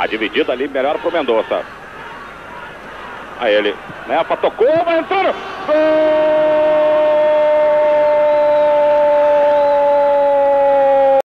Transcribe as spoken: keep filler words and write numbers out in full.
A dividida ali melhor pro Mendonça. Aí ele, Nefa tocou, vai entrando. Gol!